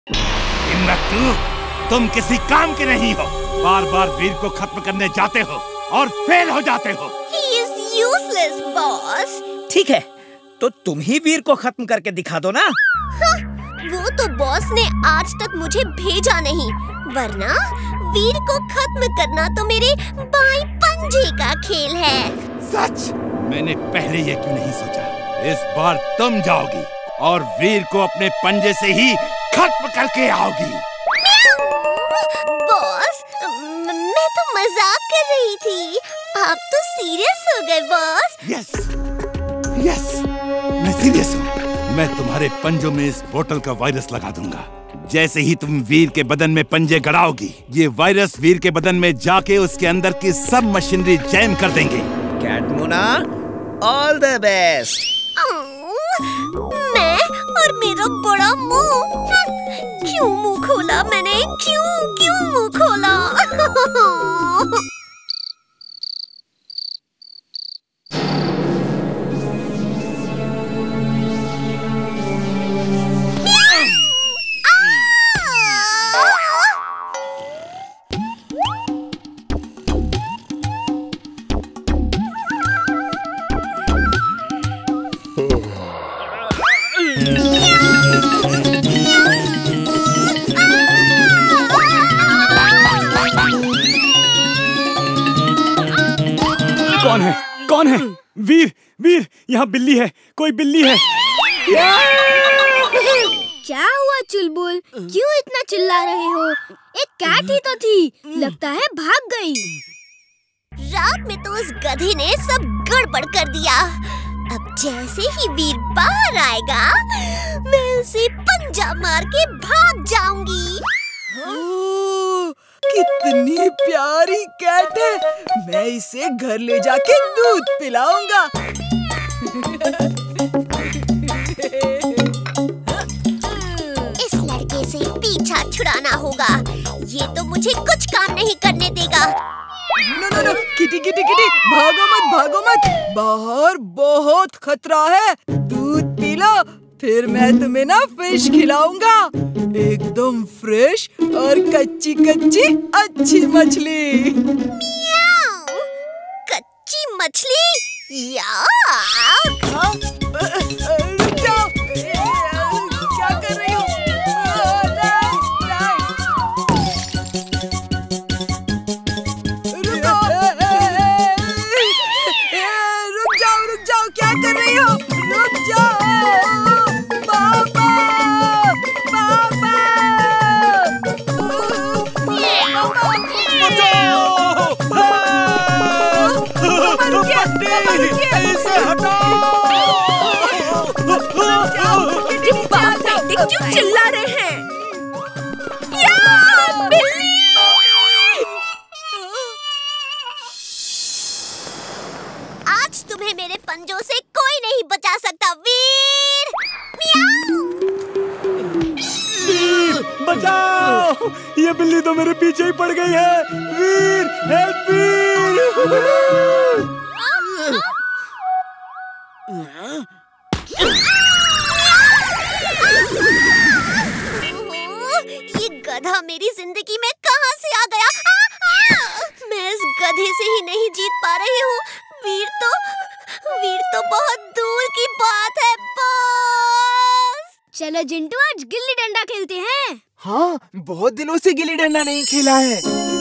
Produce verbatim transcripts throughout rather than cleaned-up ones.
हिम्मत, तुम किसी काम के नहीं हो। बार बार वीर को खत्म करने जाते हो और फेल हो जाते हो। He is useless, boss. ठीक है, तो तुम ही वीर को खत्म करके दिखा दो ना। हाँ, वो तो बॉस ने आज तक मुझे भेजा नहीं, वरना वीर को खत्म करना तो मेरे बाएं पंजे का खेल है। सच? मैंने पहले ये क्यों नहीं सोचा? इस बार तुम जाओगी और वीर को अपने पंजे से ही खत्म करके आओगी। बॉस, मैं तो मजाक कर रही थी, आप तो सीरियस हो गए बॉस। यस, यस, मैं सीरियस हूँ। मैं तुम्हारे पंजों में इस बोतल का वायरस लगा दूंगा। जैसे ही तुम वीर के बदन में पंजे गड़ाओगी, ये वायरस वीर के बदन में जाके उसके अंदर की सब मशीनरी जैम कर देंगे। कैटमुना, ऑल द बेस्ट। मैं और मेरा बड़ा मुंह, क्यों मुंह खोला मैंने? क्यों क्यों मुंह खोला? कौन है? कौन है? वीर, वीर, यहाँ बिल्ली है, कोई बिल्ली है। क्या हुआ चुलबुल? क्यों इतना चिल्ला रहे हो? एक कैट ही तो थी, लगता है भाग गई। रात में तो उस गधे ने सब गड़बड़ कर दिया। अब जैसे ही वीर बाहर आएगा, मैं उसे पंजा मार के भाग जाऊंगी। कितनी प्यारी कैट है, मैं इसे घर ले जाके दूध पिलाऊंगा। इस लड़के से पीछा छुड़ाना होगा, ये तो मुझे कुछ काम नहीं करने देगा। No no no, kitty kitty kitty, भागो मत भागो मत, बाहर बहुत खतरा है। दूध पी लो, फिर मैं तुम्हें ना फिश खिलाऊंगा, एकदम फ्रेश और कच्ची कच्ची अच्छी मछली। मियाऊ, कच्ची मछली? याक! रुक जाओ, क्या कर रही हो? रुक जाओ, रुक जाओ, क्या कर रही हो? रुक जाओ, पापा, पापा, इसे हटाओ! क्यों चिल्ला रहे हैं? आज तुम्हें मेरे पंजों से कोई नहीं बचा सकता वीर। वीर, बचाओ! ये बिल्ली तो मेरे पीछे ही पड़ गई है। वीर, हेल्प वीर! ये गधा मेरी जिंदगी में कहां से आ गया? आ, आ, मैं इस गधे से ही नहीं जीत पा रही हूँ। वीर तो वीर तो बहुत दूर की बात है बॉस। चलो जिंटू, आज गिल्ली डंडा खेलते हैं। हाँ, बहुत दिनों से गिल्ली डंडा नहीं खेला है।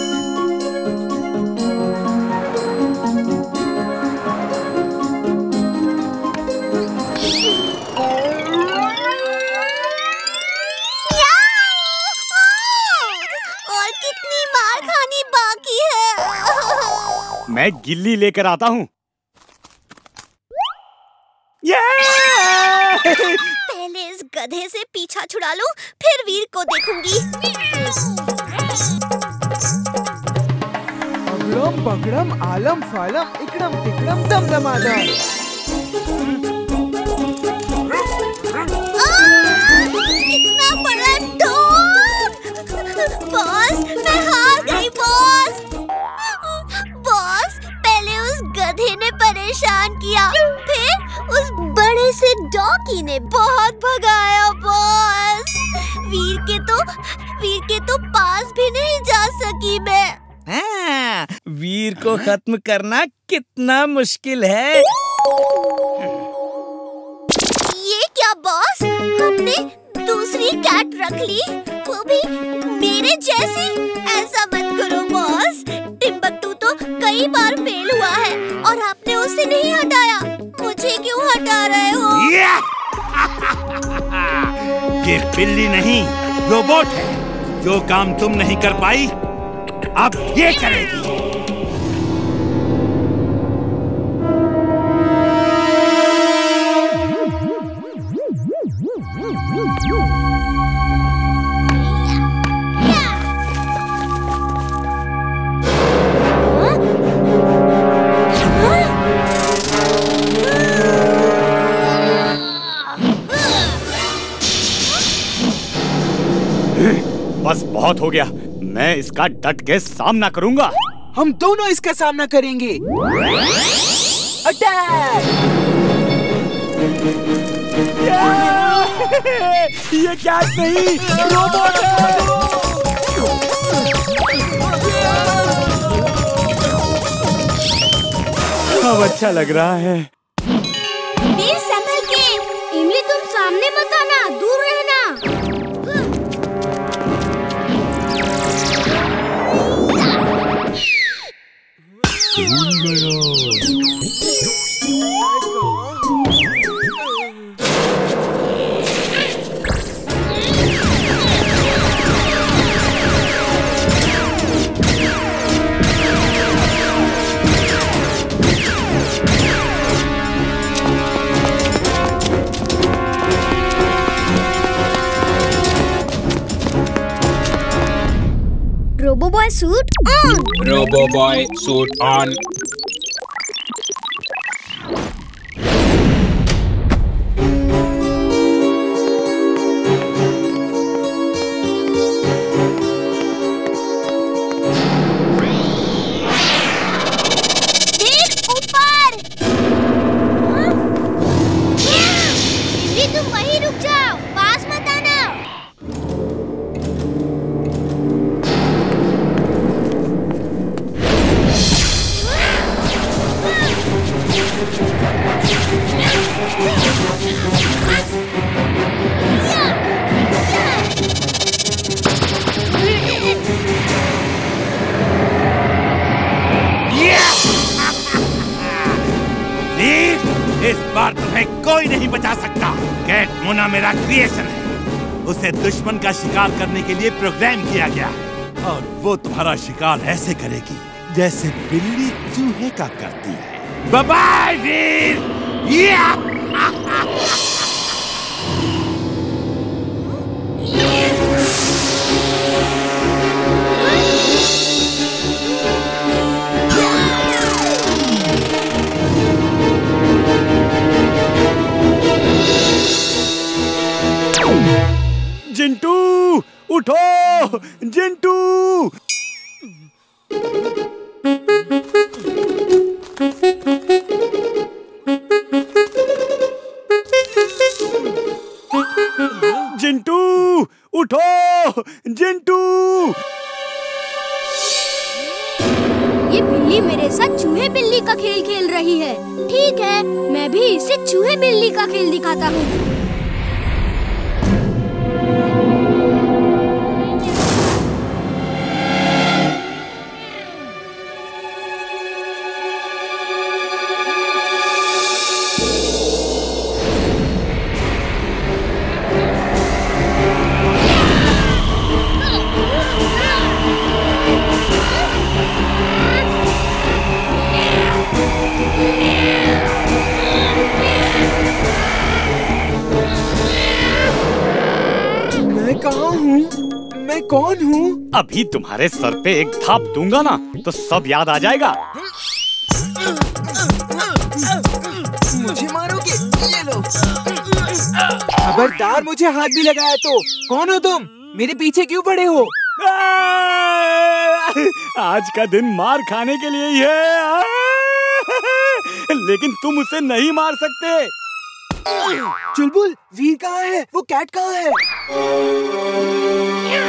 और कितनी मार खानी बाकी है? मैं गिल्ली लेकर आता हूँ। पहले इस गधे से पीछा छुड़ा लूं, फिर वीर को देखूंगी। अगड़म बगड़म आलम फालम इकड़म टिकड़म दमदमादम। इतना बड़ा ढोल! बॉस, मैं हार गई बॉस। बॉस, पहले उस गधे ने परेशान किया, फिर उस बड़े से डॉगी ने बहुत भगाया बॉस। वीर के तो वीर के तो पास भी नहीं जा सकी मैं। हाँ, वीर को खत्म करना कितना मुश्किल है। ये क्या बॉस, हमने दूसरी कैट रख ली, वो भी मेरे जैसी। ऐसा मत करो बॉस, टिम्बकटू तो कई बार फेल हुआ है और आपने उसे नहीं हटाया, मुझे क्यों हटा रहे हो? ये बिल्ली नहीं, रोबोट है। जो काम तुम नहीं कर पाई, अब ये करेगी। बस बहुत हो गया, मैं इसका डट के सामना करूंगा। हम दोनों इसका सामना करेंगे। अटैक! ये कैट नहीं, रोबोट है। अब अच्छा लग रहा है। वीर संभल के। इमली तुम सामने मत आना, दूर रहना। Robo boy suit on. Robo boy suit on. तुम वहीं रुक जाओ, पास मत आना। इस बार तुम्हें कोई नहीं बचा सकता। कैट मोना मेरा क्रिएशन है, उसे दुश्मन का शिकार करने के लिए प्रोग्राम किया गया है और वो तुम्हारा शिकार ऐसे करेगी जैसे बिल्ली चूहे का करती है। बाय बाय वीर। जिंटू उठो, जिंटू। जिंटू उठो, जिंटू। ये बिल्ली मेरे साथ चूहे बिल्ली का खेल खेल रही है। ठीक है, मैं भी इसे चूहे बिल्ली का खेल दिखाता हूँ। मैं कौन हूँ? अभी तुम्हारे सर पे एक थाप दूंगा ना तो सब याद आ जाएगा। मुझे मारोगे? ये लो। खबरदार मुझे हाथ भी लगाया तो। कौन हो तुम? मेरे पीछे क्यों पड़े हो? आज का दिन मार खाने के लिए ही है, लेकिन तुम उसे नहीं मार सकते। चुलबुल, वीर कहाँ है? वो कैट कहाँ है?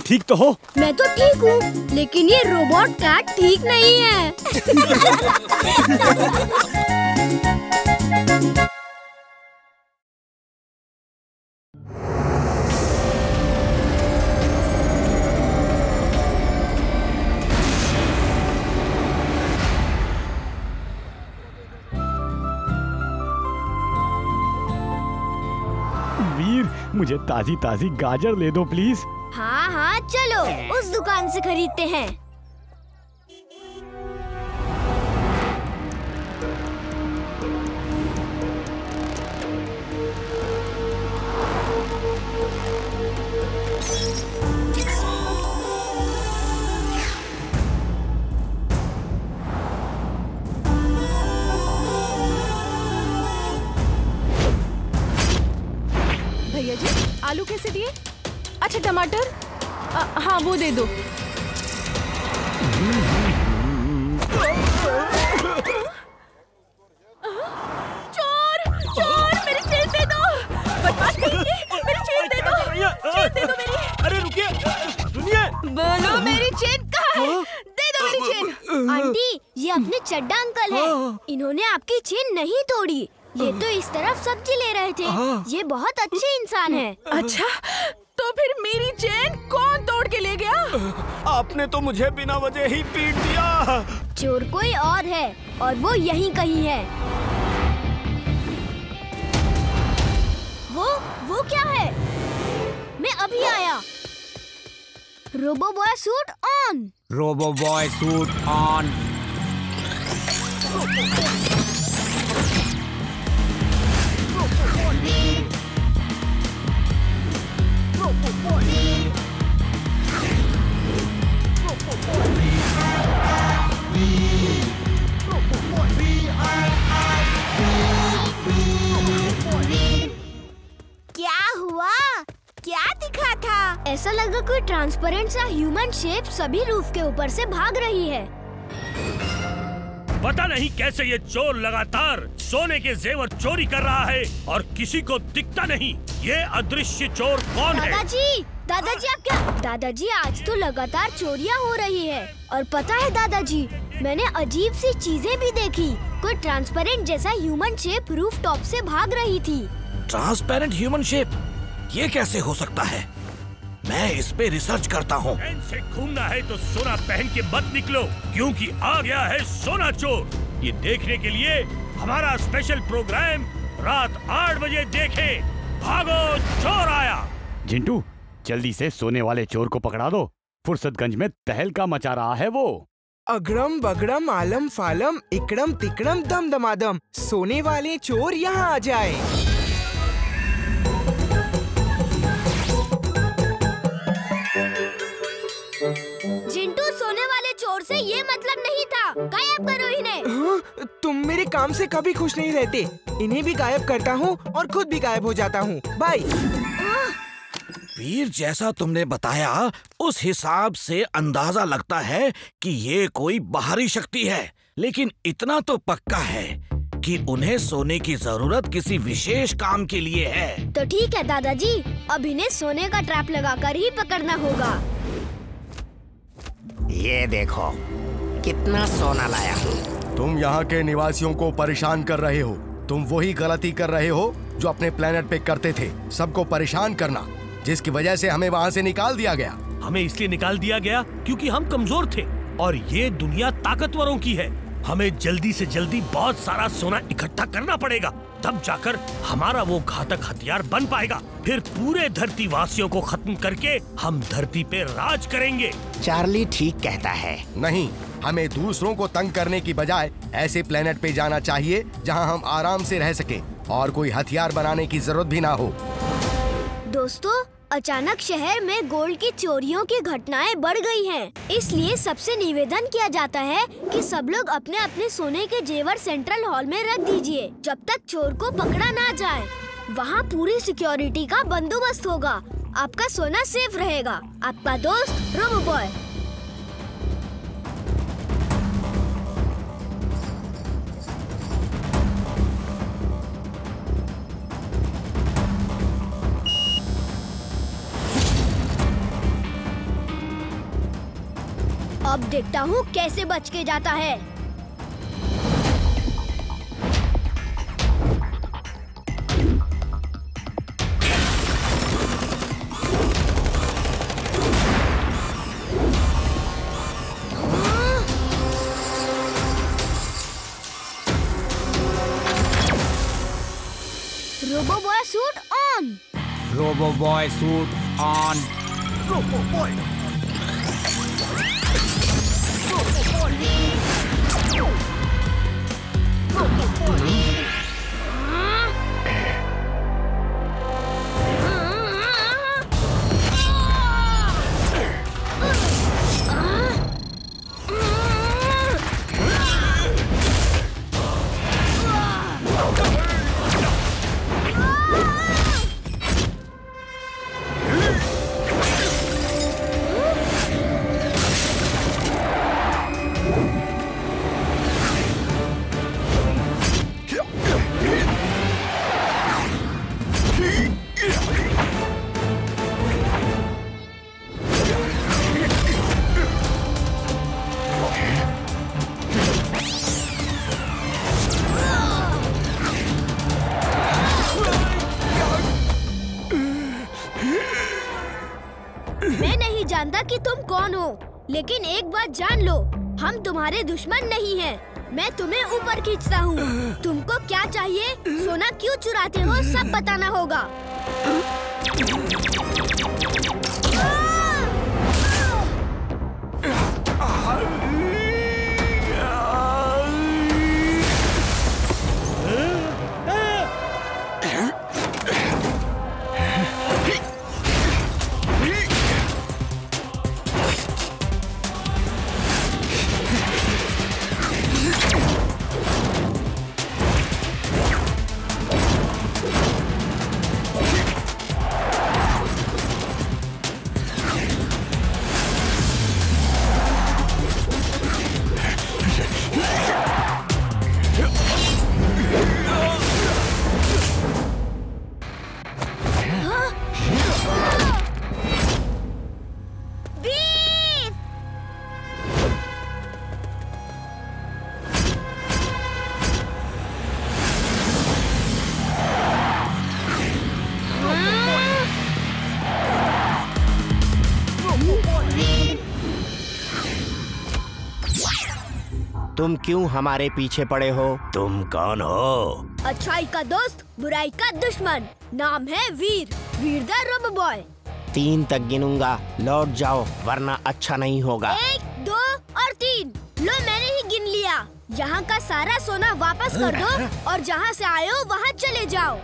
ठीक तो हो? मैं तो ठीक हूँ, लेकिन ये रोबोट कैट ठीक नहीं है। वीर, मुझे ताजी ताजी गाजर ले दो प्लीज। हाँ हाँ चलो उस दुकान से खरीदते हैं। भैया जी आलू कैसे दिए? अच्छा टमाटर आ, हाँ वो दे दो। चोर चोर मेरी चेन दे दो। बदमाश करेंगे, मेरी चेन दे दो। चेन दे दो मेरी। अरे रुकिए, सुनिए। बोलो मेरी चेन कहाँ है? दे दो मेरी चेन। आंटी ये अपने चड्डा अंकल हैं। इन्होंने आपकी चेन नहीं तोड़ी। ये तो इस तरफ सब्जी ले रहे थे। ये बहुत अच्छे इंसान हैं। अच्छा तो फिर मेरी चेन कौन तोड़ के ले गया? आपने तो मुझे बिना वजह ही पीट दिया। चोर कोई और है और वो यहीं कहीं है। वो वो क्या है? मैं अभी आया। Robo boy suit on. Robo boy suit on. क्या हुआ? क्या दिखा था? ऐसा लगा कोई ट्रांसपेरेंट सा ह्यूमन शेप सभी रूफ के ऊपर से भाग रही है। पता नहीं कैसे ये चोर लगातार सोने के जेवर चोरी कर रहा है और किसी को दिखता नहीं। ये अदृश्य चोर कौन है? दादाजी, दादाजी आप क्या? दादाजी आज तो लगातार चोरियां हो रही है और पता है दादाजी मैंने अजीब सी चीजें भी देखी। कोई ट्रांसपेरेंट जैसा ह्यूमन शेप रूफ टॉप से भाग रही थी। Transparent human shape? ये कैसे हो सकता है? मैं इस पे रिसर्च करता हूँ। चैन से घूमना है तो सोना पहन के मत निकलो, क्योंकि आ गया है सोना चोर। ये देखने के लिए हमारा स्पेशल प्रोग्राम रात आठ बजे देखें। भागो चोर आया। जिंटू जल्दी से सोने वाले चोर को पकड़ा दो। फुर्सतगंज में तहलका मचा रहा है वो। अगड़म बगड़म आलम फालम इकड़म तिकड़म दम दमादम, सोने वाले चोर यहाँ आ जाए। जिंटू सोने वाले चोर से ये मतलब नहीं था। गायब करो इन्हें। हाँ, तुम मेरे काम से कभी खुश नहीं रहते। इन्हें भी गायब करता हूँ और खुद भी गायब हो जाता हूँ। बाय। वीर जैसा तुमने बताया उस हिसाब से अंदाजा लगता है कि ये कोई बाहरी शक्ति है, लेकिन इतना तो पक्का है कि उन्हें सोने की जरूरत किसी विशेष काम के लिए है। तो ठीक है दादाजी, अब इन्हें सोने का ट्रैप लगाकर ही पकड़ना होगा। ये देखो कितना सोना लाया हूँ। तुम यहाँ के निवासियों को परेशान कर रहे हो। तुम वही गलती कर रहे हो जो अपने प्लेनेट पे करते थे, सबको परेशान करना, जिसकी वजह से हमें वहाँ से निकाल दिया गया। हमें इसलिए निकाल दिया गया क्योंकि हम कमजोर थे और ये दुनिया ताकतवरों की है। हमें जल्दी से जल्दी बहुत सारा सोना इकट्ठा करना पड़ेगा, तब जाकर हमारा वो घातक हथियार बन पाएगा। फिर पूरे धरती वासियों को खत्म करके हम धरती पे राज करेंगे। चार्ली ठीक कहता है। नहीं, हमें दूसरों को तंग करने की बजाय ऐसे प्लेनेट पे जाना चाहिए जहां हम आराम से रह सकें और कोई हथियार बनाने की जरूरत भी ना हो। दोस्तों, अचानक शहर में गोल्ड की चोरियों की घटनाएं बढ़ गई हैं। इसलिए सबसे निवेदन किया जाता है कि सब लोग अपने अपने सोने के जेवर सेंट्रल हॉल में रख दीजिए जब तक चोर को पकड़ा ना जाए। वहाँ पूरी सिक्योरिटी का बंदोबस्त होगा। आपका सोना सेफ रहेगा। आपका दोस्त रोबो बॉय। देखता हूँ कैसे बच के जाता है। Robo boy suit on. Robo boy suit on. Robo boy. मैं नहीं जानता कि तुम कौन हो, लेकिन एक बात जान लो, हम तुम्हारे दुश्मन नहीं हैं। मैं तुम्हें ऊपर खींचता हूँ। तुमको क्या चाहिए, सोना क्यों चुराते हो, सब बताना होगा। तुम क्यों हमारे पीछे पड़े हो? तुम कौन हो? अच्छाई का दोस्त, बुराई का दुश्मन। नाम है Veer, Veer the robo boy. तीन तक गिनूंगा, लौट जाओ वरना अच्छा नहीं होगा। एक, दो और तीन। लो मैंने ही गिन लिया। यहाँ का सारा सोना वापस कर दो और जहाँ से आए हो वहाँ चले जाओ।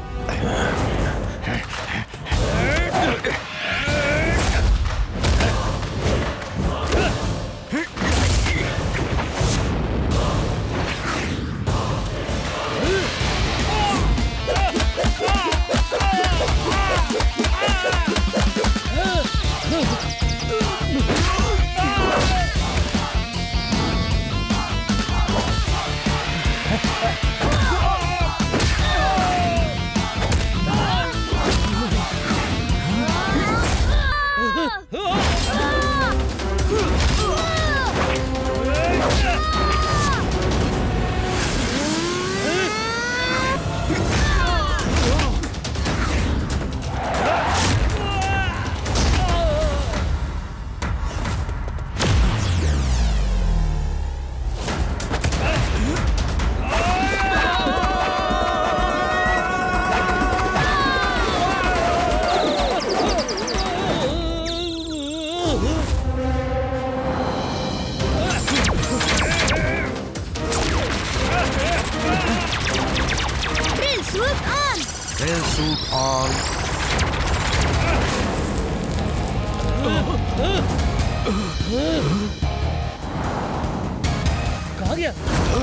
कहाँ गया?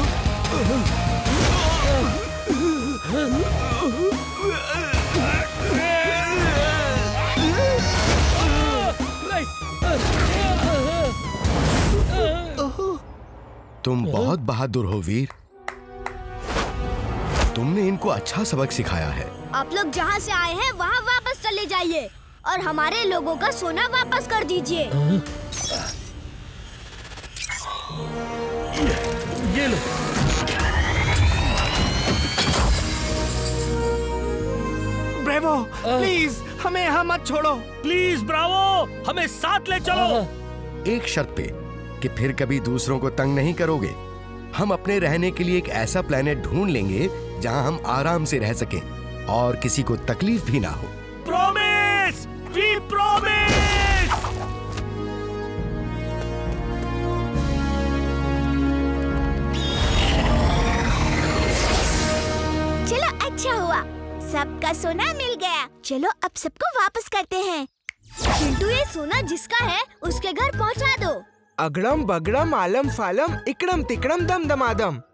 तुम बहुत बहादुर हो वीर। तुमने इनको अच्छा सबक सिखाया है। आप लोग जहाँ से आए हैं वहाँ वापस चले जाइए और हमारे लोगों का सोना वापस कर दीजिए। ये लो। ब्रेवो, प्लीज हमें यहाँ मत छोड़ो। प्लीज ब्रावो, हमें साथ ले चलो। एक शर्त पे कि फिर कभी दूसरों को तंग नहीं करोगे। हम अपने रहने के लिए एक ऐसा प्लेनेट ढूंढ लेंगे जहां हम आराम से रह सकें और किसी को तकलीफ भी ना हो। Promise, we promise. चलो अच्छा हुआ, सबका सोना मिल गया। चलो अब सबको वापस करते हैं। चिंटू, ये सोना जिसका है उसके घर पहुंचा दो। अगड़म बगड़म आलम फालम इकड़म तिकड़म दम दमादम।